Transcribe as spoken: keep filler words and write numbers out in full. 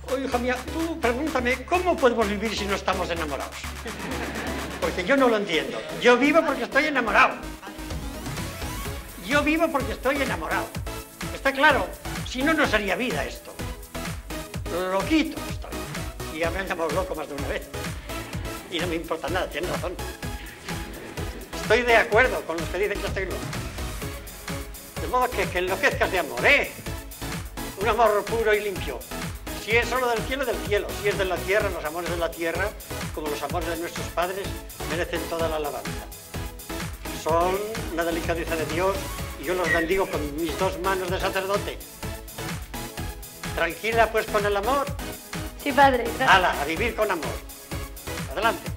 Oh, hija mía, tú pregúntame, ¿cómo podemos vivir si no estamos enamorados? Porque yo no lo entiendo. Yo vivo porque estoy enamorado. Yo vivo porque estoy enamorado. ¿Está claro? Si no, no sería vida esto. Loquito estoy. Y ya me han llamado loco más de una vez. Y no me importa nada, tienes razón. Estoy de acuerdo con los que dicen que estoy loco. De modo que, que enloquezcas de amor, ¿eh? Un amor puro y limpio. Si es solo del cielo, del cielo. Si es de la tierra, los amores de la tierra, como los amores de nuestros padres, merecen toda la alabanza. Son una delicadeza de Dios y yo los bendigo con mis dos manos de sacerdote. ¿Tranquila, pues, con el amor? Sí, padre. Gracias. ¡Hala, a vivir con amor! Adelante.